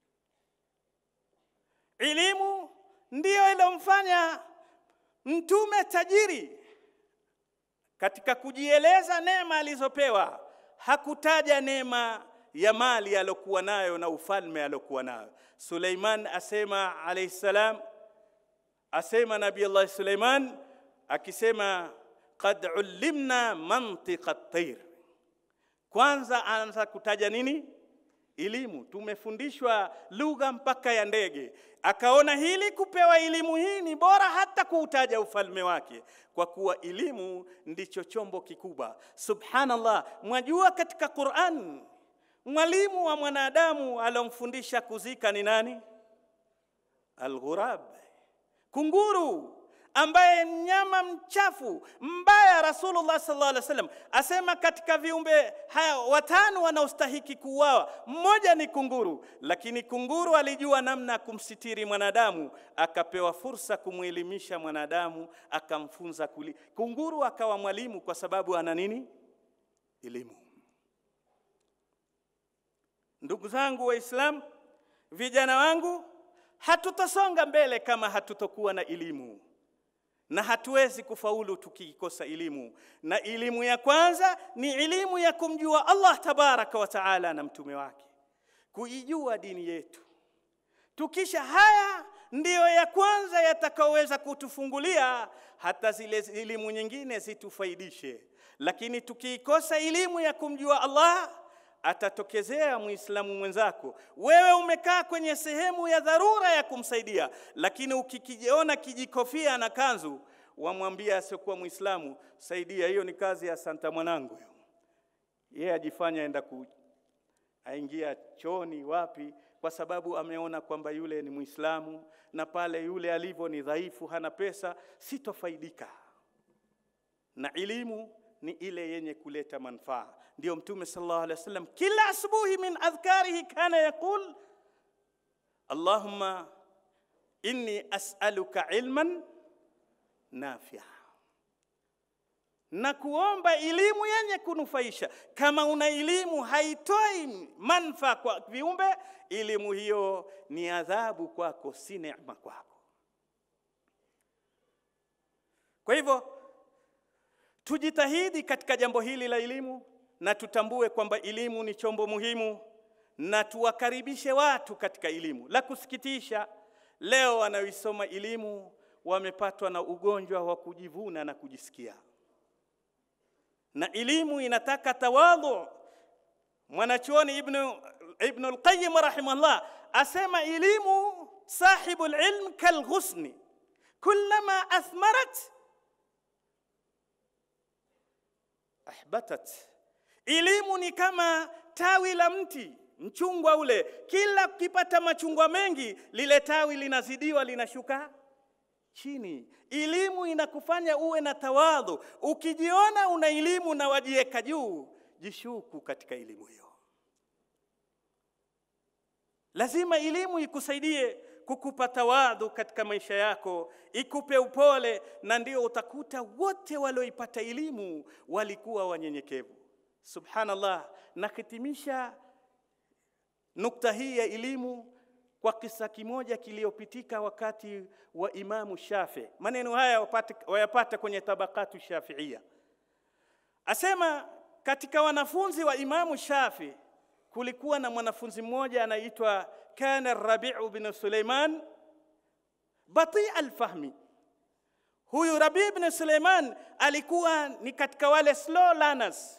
Elimu ndiyo ilomfanya mtume tajiri katika kujieleza neema alizopewa, hakutaja neema ya mali alokuwa nayo na ufalme alokuwa nayo. Suleiman asema alayhi salam, asema Nabii Allah Suleiman akisema, qad ulimna mantiqa at-tayr. Kwanza anaanza kutaja nini? Elimu. Tumefundishwa lugha mpaka ya ndege. Akaona hili kupewa elimu hii ni bora hata kuutaja ufalme wake, kwa kuwa elimu ndicho chombo kikubwa. Subhanallah, mwajua katika Qur'an mwalimu wa mwanadamu alomfundisha kuzika ni nani? Al-ghurab, kunguru, ambaye nyama mchafu mbaya. Rasulullah sallallahu alaihi wasallam asema katika viumbe haya watano wanaostahiki kuuawa, mmoja ni kunguru. Lakini kunguru alijua namna kumsitiri mwanadamu, akapewa fursa kumuelimisha mwanadamu, akamfunza kuli. Kunguru akawa mwalimu kwa sababu ana nini? Elimu. Ndugu zangu Waislamu, vijana wangu, hatutasonga mbele kama hatutokuwa na elimu, na hatuwezi kufaulu tukikosa elimu. Na elimu ya kwanza ni elimu ya kumjua Allah tabaraka wa taala na mtume wake, kuijua dini yetu. Tukisha haya ndiyo ya kwanza yatakayoweza kutufungulia hata zile elimu nyingine zitufaidishe. Lakini tukiikosa elimu ya kumjua Allah, atatokezea Muislamu mwenzako, wewe umekaa kwenye sehemu ya dharura ya kumsaidia, lakini ukikijiona kijikofia na kanzu, wamwambia asiokuwa Muislamu, saidia, hiyo ni kazi ya santa mwanangu. Yeye ajifanya enda ku aingia choni wapi, kwa sababu ameona kwamba yule ni Muislamu na pale yule alivyo ni dhaifu, hana pesa, sitofaidika. Na elimu ni ile yenye kuleta manufaa. Ndio Mtume sallallahu alaihi wasallam kila asubuhi min adhkarihi kana yaqul, Allahumma inni as'aluka ilman nafi'a, na kuomba elimu yenye kunufaisha. Kama una elimu haitoi manufaa kwa viumbe, elimu hiyo ni adhabu kwako, si neema kwako. Kwa hivyo tujitahidi katika jambo hili la elimu, na tutambue kwamba elimu ni chombo muhimu, na tuwakaribishe watu katika elimu. La kusikitisha, leo wanaoisoma elimu wamepatwa na ugonjwa wa kujivuna na kujisikia. Na elimu inataka tawadhu. Mwanachuoni Ibn Ibn al-Qayyim rahimahullah asema elimu sahibul ilm kalghusni kullama athmarat ahbatat. Elimu ni kama tawi la mti, mchungwa ule, kila ukipata machungwa mengi lile tawi linazidiwa, linashuka chini. Elimu inakufanya uwe na tawadhu. Ukijiona una elimu na wajieka juu, jishuku katika elimu hiyo. Lazima elimu ikusaidie kukupa tawadhu katika maisha yako, ikupe upole, na ndio utakuta wote walioipata elimu walikuwa wanyenyekevu. Subhanallah. Nakitimisha nukta hii ya elimu kwa kisa kimoja kiliopitika wakati wa Imamu Shafi. Maneno haya wapata, wayapata kwenye tabakatu Shafiia. Asema katika wanafunzi wa Imamu Shafi kulikuwa na mwanafunzi mmoja anaitwa kana Rabi'u bin Suleiman bati al-fahmi. Huyu Rabi' bin Suleiman alikuwa ni katika wale slow learners.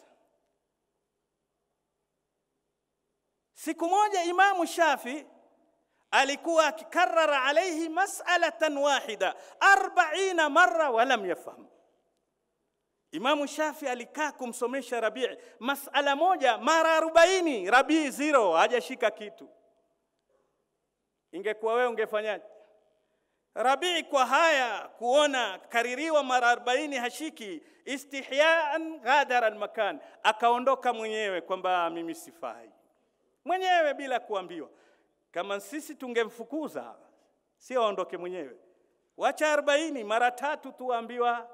Siku moja Imamu Shafi alikuwa akikarara alayhi mas'alatan wahida arobaini marra wa lam yafham. Imamu Shafi alikaa kumsomesha Rabi' mas'ala moja mara arobaini, Rabi' zero, hajashika kitu. Ingekuwa wewe ungefanyaje? Rabi' kwa haya kuona kaririwa mara arobaini hashiki, istihyaan ghadara al-makan, akaondoka mwenyewe kwamba mimi sifai. Mwenyewe bila kuambiwa. Kama sisi tungemfukuza, sio aondoke mwenyewe. Wacha arobaini mara tatu tuambiwa.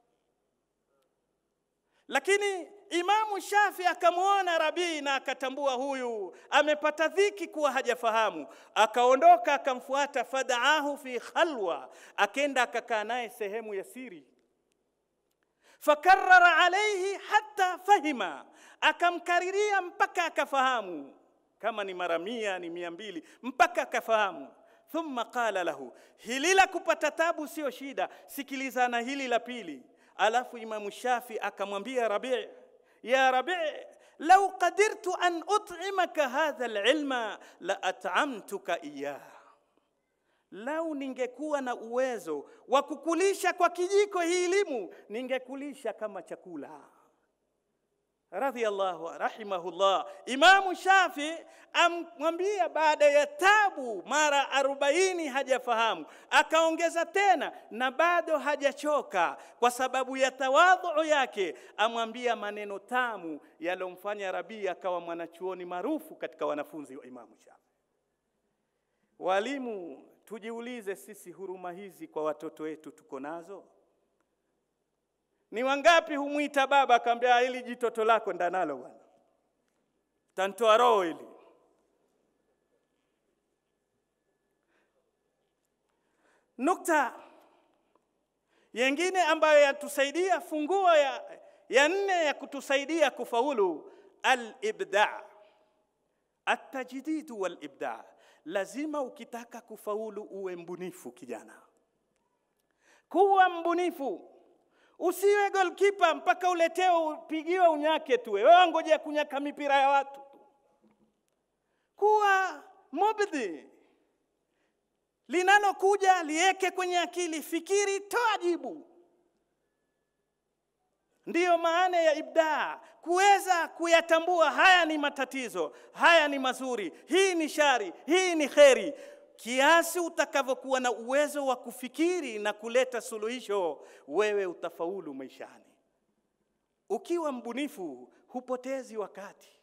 Lakini Imamu Shafi akamuona Rabi' na akatambua huyu amepata dhiki kuwa hajafahamu. Akaondoka akamfuata, fadaahu fi khalwa, akenda akakaa naye sehemu ya siri. Fakarrara alayhi hatta fahima, akamkariria mpaka akafahamu. Kama ni mara mia ni mia mbili mpaka akafahamu. Thumma qala lahu, hili la kupata tabu sio shida, sikilizana hili la pili. Alafu Imamu Shafi akamwambia Rabi', ya Rabi', law qadirtu an ut'imaka hadha al-ilma la at'amtuka iyah. Lau ningekuwa na uwezo wa kukulisha kwa kijiko hii elimu, ningekulisha kama chakula. Radhiyallahu rahimahullah. Imamu Shafi amwambia baada ya tabu mara arobaini hajafahamu, akaongeza tena na bado hajachoka kwa sababu ya tawadhu yake, amwambia maneno tamu yalomfanya Rabi' akawa mwanachuoni maarufu katika wanafunzi wa Imamu Shafi. Walimu, tujiulize sisi, huruma hizi kwa watoto wetu tuko nazo? Ni wangapi humuita baba akamwambia hili jitoto lako ndanalo bwana, tantoa roho hili? Nukta nyingine ambayo yatusaidia, funguo ya, ya nne ya kutusaidia kufaulu, al-ibda', at-tajdid wal-ibda'. lazima ukitaka kufaulu uwe mbunifu kijana. Kuwa mbunifu. Usiwe goalkeeper mpaka uletewe upigiwe unyake tu. Wewe ngoja kunyaka mipira ya watu. Kuwa mubdi. Linalokuja liweke kwenye akili, fikiri, toa jibu. Ndiyo maana ya ibdaa, kuweza kuyatambua haya ni matatizo, haya ni mazuri, hii ni shari, hii ni kheri. Kiasi utakavyokuwa na uwezo wa kufikiri na kuleta suluhisho, wewe utafaulu maishani. Ukiwa mbunifu, hupotezi wakati.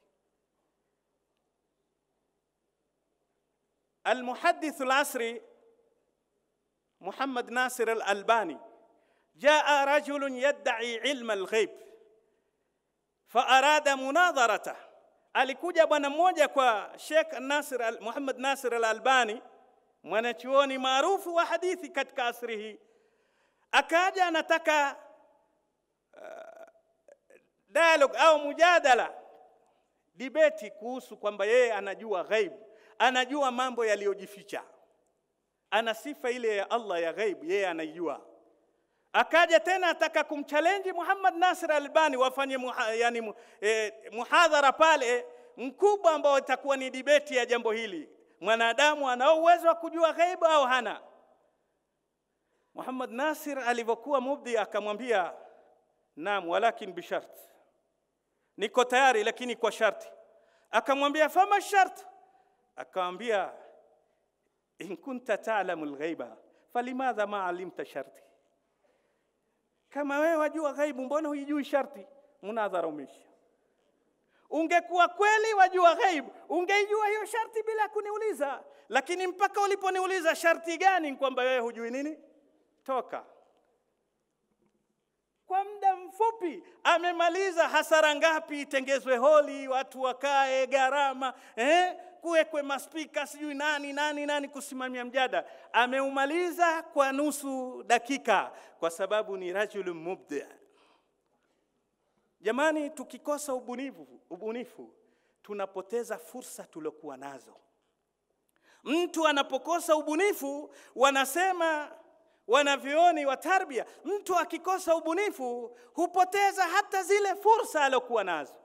Al-muhaddith al-asri Muhammad Nasir al-Albani, جاء رجل يدعي علم الغيب فأراد مناظرته. Alikuja bwana mmoja kwa Sheikh Nasir Muhammad Nasir al-Albani, mwanachuoni maarufu wa hadithi katika asri hii. Akaja anataka uh, dialogue au mujadala, debate kuhusu kwamba yeye anajua ghaib, anajua mambo yaliyojificha, ana sifa ile ya Allah ya ghaib, yeye anajua. Akaja tena ataka kumchallenge Muhammad Nasir al-Albani wafanye muha, yani eh, muhadhara pale mkubwa ambao itakuwa ni debate ya jambo hili. Mwanadamu ana uwezo wa kujua ghaibu au hana? Muhammad Nasir alivyokuwa mubdi akamwambia, naam, walakin bishart, niko tayari lakini kwa sharti. Akamwambia, fama shart? Akamwambia, in kunta ta'lamu al-ghaiba falimadha ma 'alimta sharti. Kama wewe wajua ghaibu, mbona hujui sharti? Munadhara umeisha. Ungekuwa kweli wajua ghaibu, ungeijua hiyo sharti bila kuniuliza. Lakini mpaka uliponiuliza sharti gani kwamba wewe hujui nini, toka. Kwa muda mfupi amemaliza hasara ngapi, itengezwe holi, watu wakae, gharama, eh, kuwekwe maspika, sijui nani nani nani kusimamia mjadala. Ameumaliza kwa nusu dakika kwa sababu ni rajul mubdi. Jamani, tukikosa ubunifu, ubunifu tunapoteza fursa tulokuwa nazo. Mtu anapokosa ubunifu, wanasema wanavyoni wa tarbia, mtu akikosa ubunifu hupoteza hata zile fursa alokuwa nazo.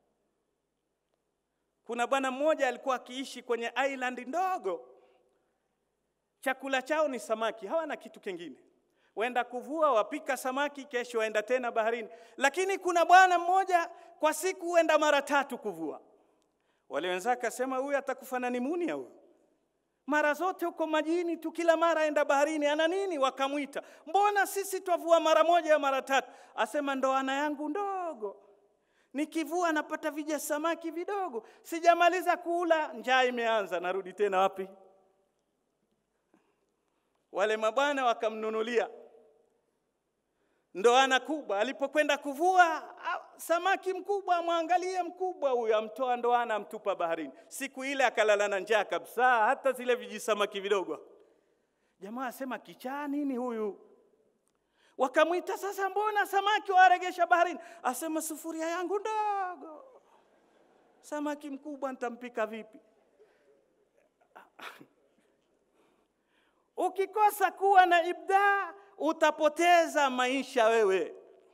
Kuna bwana mmoja alikuwa akiishi kwenye island ndogo. Chakula chao ni samaki, hawana kitu kingine. Waenda kuvua, wapika samaki, kesho waenda tena baharini. Lakini kuna bwana mmoja kwa siku huenda mara tatu kuvua. Wale wenzake asema, huyu atakufa na nimunia huyu. Mara zote uko majini tu, kila mara enda baharini, ana nini? Wakamuita, mbona sisi twavua mara moja ya mara tatu? Asema, ndoana yangu ndogo, nikivua napata vija samaki vidogo, sijamaliza kula njaa imeanza, narudi tena wapi? Wale mabwana wakamnunulia ndoana kubwa. Alipokwenda kuvua samaki mkubwa, muangalie mkubwa huyo, amtoa ndoana amtupa baharini. Siku ile akalala na njaa kabisa, hata zile vijisamaki vidogo. Jamaa asema, kichaa nini huyu? Wakamuita, sasa mbona samaki waregesha baharini? Asema, sufuria yangu ndogo, samaki mkubwa nitampika vipi? Ukikosa kuwa na ibdaa, utapoteza maisha wewe.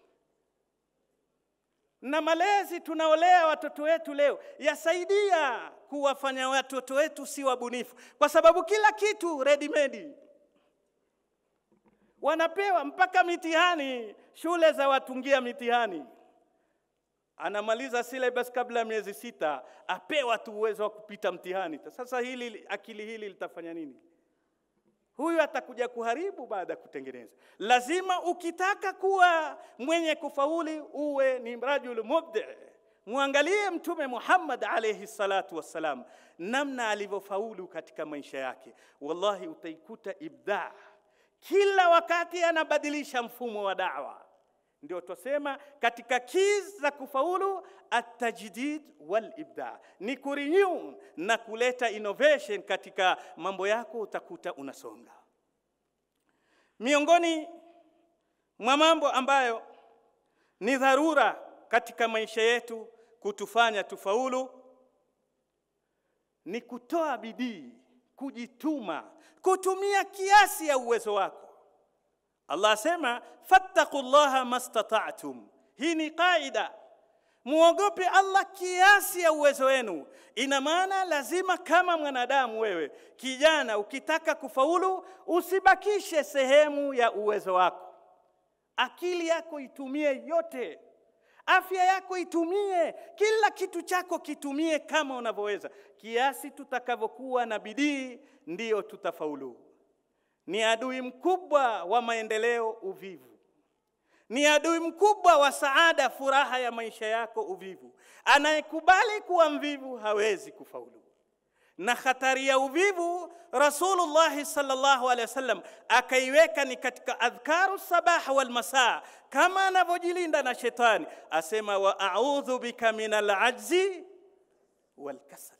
Na malezi tunaolea watoto wetu leo yasaidia kuwafanya watoto wetu si wabunifu, kwa sababu kila kitu ready made. Wanapewa mpaka mitihani, shule za watungia mitihani. Anamaliza syllabus kabla ya miezi sita, apewa tu uwezo wa kupita mtihani. Sasa hili akili hili litafanya nini? Huyu atakuja kuharibu baada ya kutengeneza. Lazima ukitaka kuwa mwenye kufauli uwe ni rajul mubdi. Muangalie Mtume Muhammad alayhi salatu wassalam, namna alivyofaulu katika maisha yake. Wallahi utaikuta ibdaa. Kila wakati anabadilisha mfumo wa da'wa. Ndio tusema katika keys za kufaulu at-tajdid wal ibda, ni kurenew na kuleta innovation katika mambo yako, utakuta unasonga. Miongoni mwa mambo ambayo ni dharura katika maisha yetu kutufanya tufaulu ni kutoa bidii kujituma, kutumia kiasi ya uwezo wako. Allah asema fattaqullaha mastata'tum. Hii ni kaida. Muogope Allah kiasi ya uwezo wenu. Ina maana lazima kama mwanadamu wewe, kijana, ukitaka kufaulu, usibakishe sehemu ya uwezo wako. Akili yako itumie yote. Afya yako itumie, kila kitu chako kitumie kama unavyoweza. Kiasi tutakavyokuwa na bidii ndiyo tutafaulu. Ni adui mkubwa wa maendeleo uvivu. Ni adui mkubwa wa saada, furaha ya maisha yako uvivu. Anayekubali kuwa mvivu hawezi kufaulu. Na hatari ya uvivu Rasulullah sallallahu alaihi wasallam akaiweka ni katika adhkaru sabah wal masaa, kama anavyojilinda na shetani. Asema wa a'udhu bika minal ajzi wal kasal.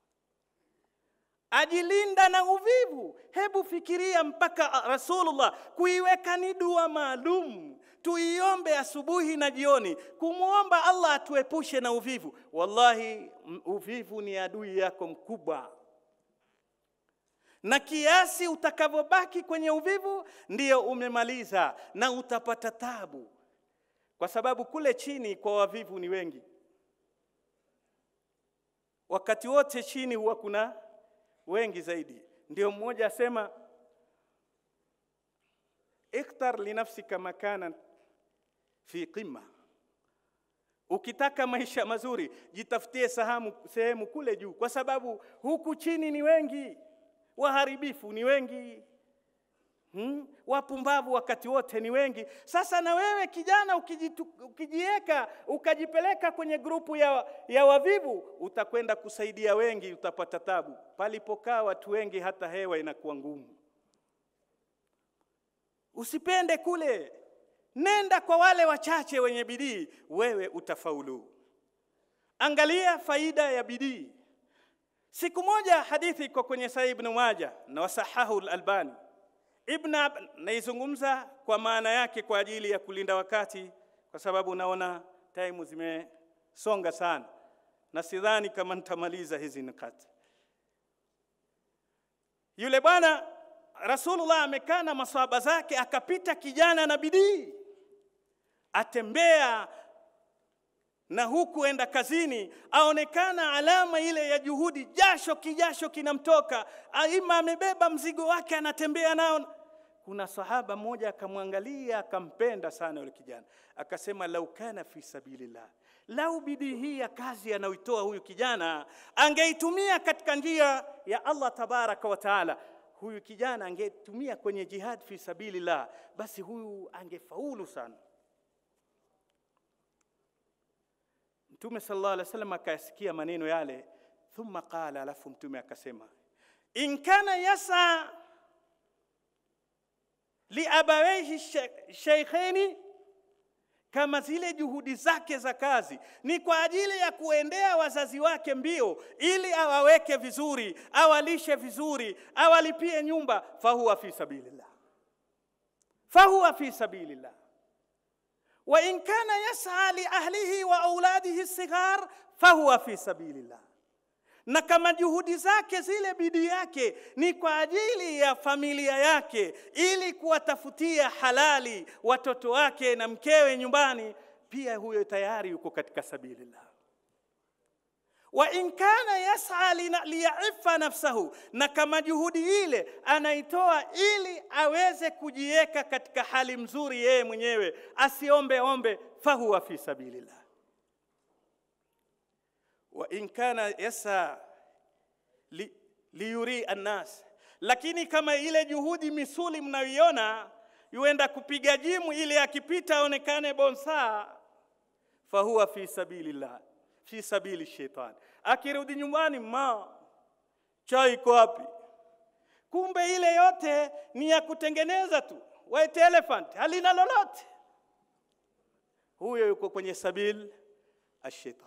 Ajilinda na uvivu. Hebu fikiria mpaka Rasulullah kuiweka ni dua maalum, tuiombe asubuhi na jioni, kumuomba Allah atuepushe na uvivu. Wallahi uvivu ni adui yako mkubwa. Na kiasi utakavyobaki kwenye uvivu ndiyo umemaliza, na utapata tabu. Kwa sababu kule chini kwa wavivu ni wengi. Wakati wote chini huwa kuna wengi zaidi. Ndio mmoja asema ikhtar li nafsika makanan fi qimma. Ukitaka maisha mazuri, jitafutie sehemu sehemu kule juu, kwa sababu huku chini ni wengi, waharibifu ni wengi, hmm? Wapumbavu wakati wote ni wengi. Sasa na wewe kijana ukijitu, ukijieka ukajipeleka kwenye grupu ya, ya wavivu, utakwenda kusaidia wengi, utapata tabu. Palipokaa watu wengi hata hewa inakuwa ngumu. Usipende kule, nenda kwa wale wachache wenye bidii, wewe utafaulu. Angalia faida ya bidii. Siku moja, hadithi iko kwenye Sahih Ibn Majah na wasahahu al-Albani. Ibn naizungumza kwa maana yake kwa ajili ya kulinda wakati, kwa sababu naona time zimesonga sana na sidhani kama nitamaliza hizi nukati. Yule bwana Rasulullah amekaa na maswahaba zake, akapita kijana na bidii, atembea na huku enda kazini, aonekana alama ile ya juhudi, jasho kijasho kinamtoka, aima amebeba mzigo wake anatembea nao. Kuna sahaba mmoja akamwangalia, akampenda sana yule kijana, akasema lau kana fi sabilillah, lau bidii hii ya kazi anayoitoa huyu kijana angeitumia katika njia ya Allah tabaraka wa taala, huyu kijana angetumia kwenye jihad fi sabilillah, basi huyu angefaulu sana. Mtume sallallahu alaihi wasallam akasikia maneno yale, thumma qala, alafu Mtume akasema in kana yasa li abawaihi shaykhaini, kama zile juhudi zake za kazi ni kwa ajili ya kuendea wazazi wake mbio ili awaweke vizuri, awalishe vizuri, awalipie nyumba, fahuwa fi sabilillah, fahuwa fi sabilillah. Wa in kana yas'a li ahlihi wa auladihi sighar fahuwa fi sabilillah. Na kama juhudi zake zile bidii yake ni kwa ajili ya familia yake ili kuwatafutia halali watoto wake na mkewe nyumbani, pia huyo tayari yuko katika sabilillah. Wa in kana yas'a liya'iffa nafsahu, na kama juhudi ile anaitoa ili aweze kujiweka katika hali mzuri yeye mwenyewe, asiombe ombe, fahuwa fi sabilillah. Wa in kana yas'a li, liyuri an-nas, lakini kama ile juhudi misuli mnayoiona, yuenda kupiga jimu ili akipita aonekane bonsa, fahuwa fi sabilillah, fi sabili shaitan. Akirudi nyumbani, ma chai iko wapi? Kumbe ile yote ni ya kutengeneza tu, white elephant, halina lolote. Huyo yuko kwenye sabil ash-shaitan.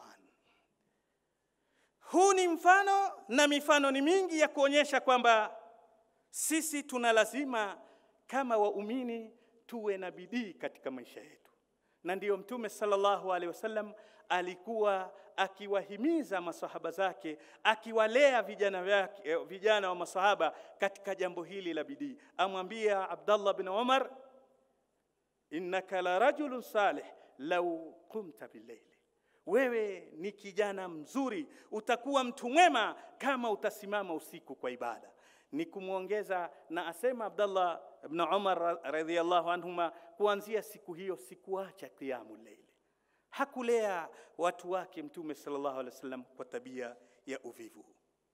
Huu ni mfano, na mifano ni mingi ya kuonyesha kwamba sisi tuna lazima kama waumini tuwe na bidii katika maisha yetu. Na ndiyo Mtume sallallahu alaihi wasallam alikuwa akiwahimiza maswahaba zake, akiwalea vijana wake, vijana wa maswahaba katika jambo hili la bidii. Amwambia Abdullah bin Umar, innaka la rajulun salih law qumta bil-layl, wewe ni kijana mzuri, utakuwa mtu mwema kama utasimama usiku kwa ibada. Ni kumuongeza na asema Abdullah ibn Umar radhiyallahu anhuma, kuanzia siku hiyo sikuacha qiyamul layl. Hakulea watu wake Mtume sallallahu alaihi wasallam kwa tabia ya uvivu.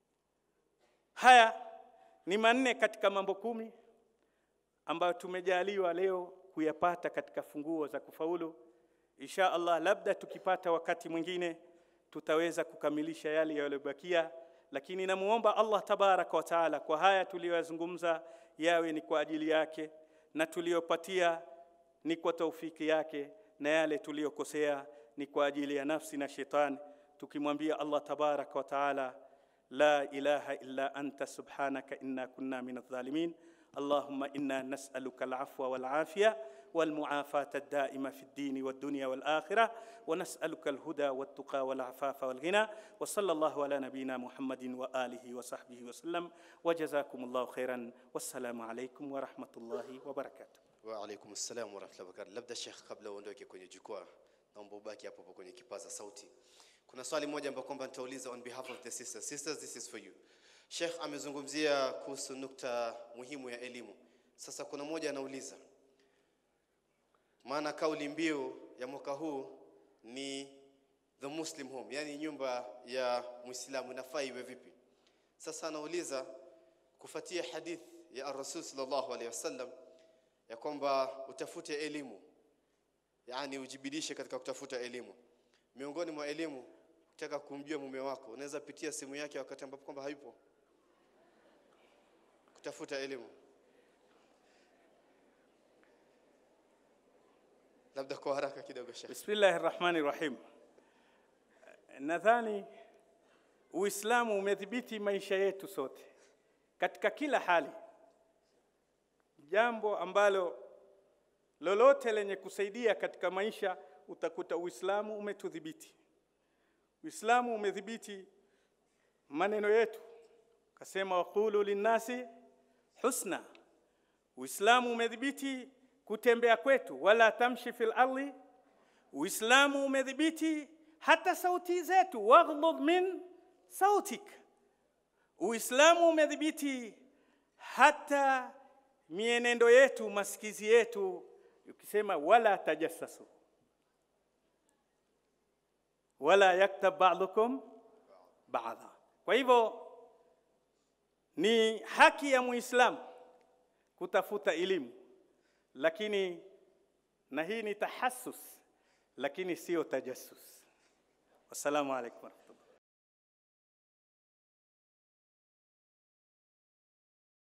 Haya ni manne katika mambo kumi ambayo tumejaliwa leo kuyapata katika funguo za kufaulu. Insha Allah, labda tukipata wakati mwingine tutaweza kukamilisha yale yaliyobakia, lakini namuomba Allah tabaraka wa taala kwa haya tuliyozungumza yawe ni kwa ajili yake, na tuliyopatia ni kwa taufiki yake, na yale tuliyokosea ni kwa ajili ya nafsi na shetani, tukimwambia Allah tabaraka wa taala, la ilaha illa anta subhanaka inna kunna minadh dhalimin. Allahumma inna nas'aluka al-afwa wal-afiya والمعافاة الدائمة في الدين والدنيا والآخرة، ونسألك الهدى والتقى والعفاف والغنى، وصلى الله على نبينا محمد وآله وصحبه وسلم، وجزاكم الله خيرا، والسلام عليكم ورحمة الله وبركاته. وعليكم السلام ورحمة الله وبركاته. labda Sheikh, kabla uondoke kwenye jukwaa, naomba ubaki hapo hapo kwenye kipaza sauti. Kuna swali moja ambalo kwamba nitauliza on behalf of the sisters. Sisters, this is for you. Sheikh amezungumzia kuhusu nukta muhimu ya elimu. Sasa kuna mmoja anauliza, maana kauli mbiu ya mwaka huu ni the Muslim home, yani nyumba ya Muislamu, inafaa iwe vipi? Sasa anauliza kufuatia hadith ya ar-Rasul sallallahu alaihi wasallam ya kwamba utafute elimu, yani ujibidishe katika kutafuta elimu. Miongoni mwa elimu, ukitaka kumjua mume wako unaweza pitia simu yake wakati ambapo kwamba hayupo, kutafuta elimu. labda kwa haraka kidogo Sheikh. Bismillahirrahmanirrahim. Nadhani Uislamu umedhibiti maisha yetu sote katika kila hali, jambo ambalo lolote lenye kusaidia katika maisha utakuta Uislamu umetudhibiti. Uislamu umedhibiti maneno yetu, kasema waqulu linnasi husna. Uislamu umedhibiti kutembea kwetu, wala tamshi fil ardi. Uislamu umedhibiti hata sauti zetu, waghdud min sautik. Uislamu umedhibiti hata mienendo yetu, masikizi yetu, ukisema wala tajassasu, wala yaktab ba'dukum ba'dha. Kwa hivyo ni haki ya Muislamu kutafuta elimu, lakini na hii ni tahassus, lakini sio tajassus. Wassalamu alaykum warahmatullahi.